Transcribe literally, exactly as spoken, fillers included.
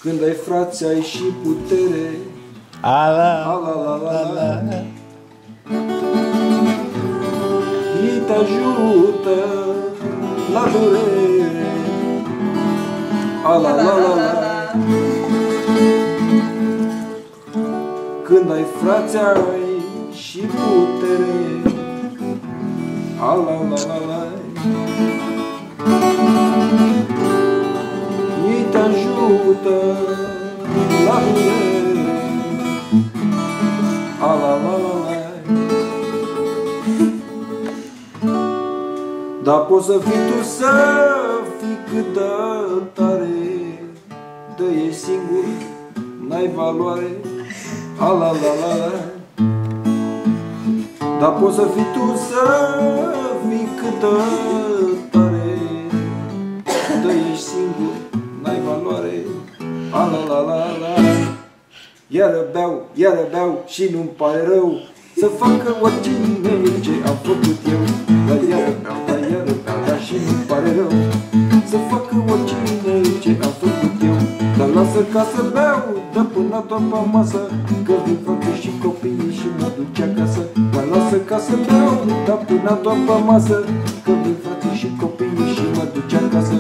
Când ai frați, ai și putere. Ala, Ala, la, la, la. Ei te ajută la durere. Ala, la, la, la. Când ai frați, ai și putere. Ala, la, la, la. Ei te ajută la durere. Ala, la, la, la. Dar poți să fii tu, să fii cât de tare, de ești singur, n-ai valoare. Ala, la, la, la. Dar poți să fii tu, să fii cât de tare, de ești singur, n-ai valoare. Ala, la, la, la. Iară beau, iară beau și nu-mi pare rău să facă oricine ce am făcut eu. Dar iară beau, dar iară beau, dar și nu-mi pare rău să facă oricine ce am făcut eu. Dar lasă ca să beau, dă până toată masă, că vin frate și copiii și mă duce acasă. Dar lasă ca să beau, dă până toată masă, că vin frate și copiii și mă duce acasă.